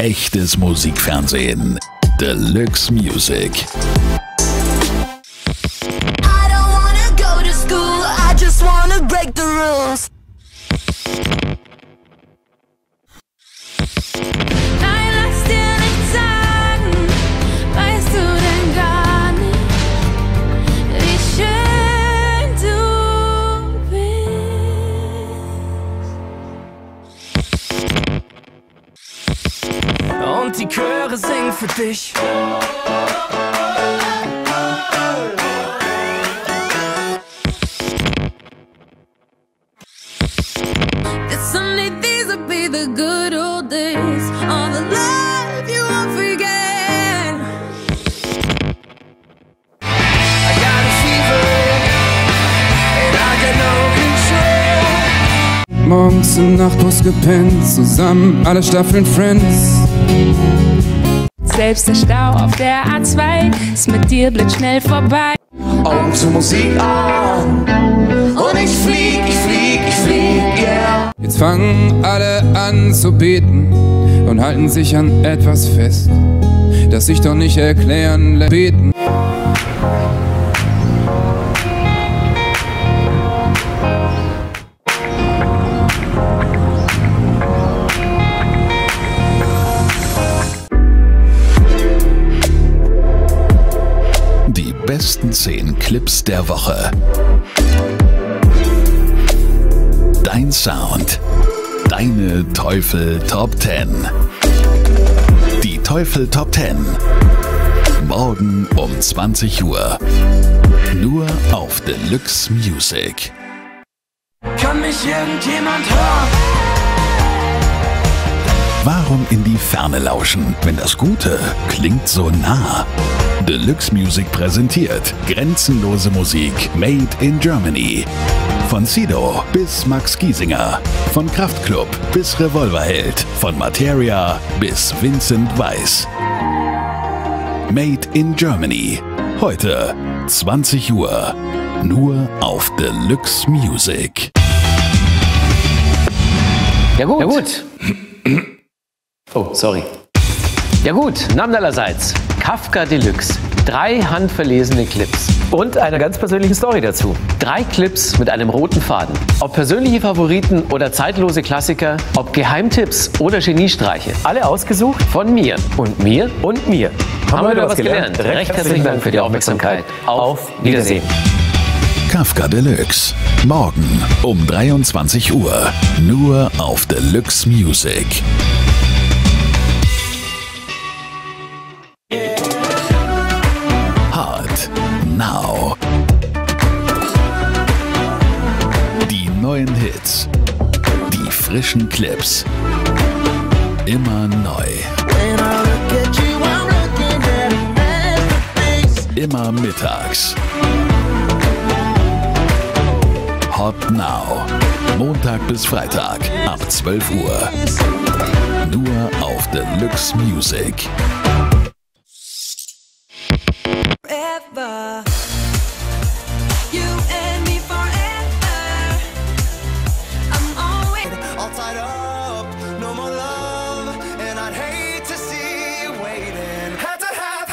Echtes Musikfernsehen. Deluxe Music. I don't wanna go to school, I just wanna break the rules. Nein, lass dir nicht sagen, weißt du denn gar nicht, wie schön du bist. Und die Chöre singen für dich. Someday these will be the good old days, all the love you won't forget. I got a fever and I got no control. Morgens im Nachtbus gepennt, zusammen alle Staffeln Friends. Selbst der Stau auf der A2 ist mit dir blitzschnell vorbei. Augen zur Musik an und ich flieg, yeah. Jetzt fangen alle an zu beten und halten sich an etwas fest, das sich doch nicht erklären lässt. Beten. Die besten 10 Clips der Woche. Dein Sound. Deine Teufel Top 10. Die Teufel Top 10. Morgen um 20 Uhr. Nur auf Deluxe Music. Kann mich irgendjemand hören? Warum in die Ferne lauschen, wenn das Gute klingt so nah? Deluxe Music präsentiert grenzenlose Musik made in Germany. Von Sido bis Max Giesinger, von Kraftklub bis Revolverheld, von Materia bis Vincent Weiss. Made in Germany. Heute 20 Uhr. Nur auf Deluxe Music. Ja gut. Ja gut. Oh, sorry. Ja gut, Namen allerseits. Kafka Deluxe. 3 handverlesene Clips. Und eine ganz persönliche Story dazu. 3 Clips mit einem roten Faden. Ob persönliche Favoriten oder zeitlose Klassiker, ob Geheimtipps oder Geniestreiche. Alle ausgesucht von mir. Und mir und mir. Haben wir wieder was gelernt. Recht herzlichen Dank für die Aufmerksamkeit. Auf Wiedersehen. Kafka Deluxe. Morgen um 23 Uhr. Nur auf Deluxe Music. Hard Now. Die neuen Hits. Die frischen Clips. Immer neu. Immer mittags. Hot Now. Montag bis Freitag ab 12 Uhr. Nur auf Deluxe Music. Forever. You and me forever. I'm always All tied up, no more love, and I'd hate to see you waiting. Had to have.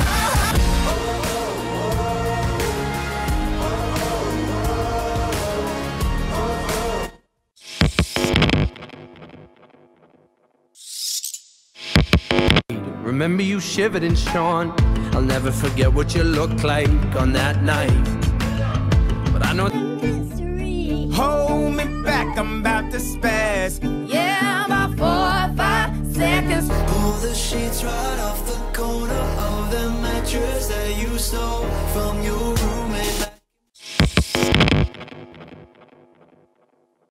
Remember you shivered and shone. I'll never forget what you looked like on that night. But I know. Hold me back, I'm about to spaz. Yeah, about 4 or 5 seconds. Pull the sheets right off the corner of the mattress that you stole from your room.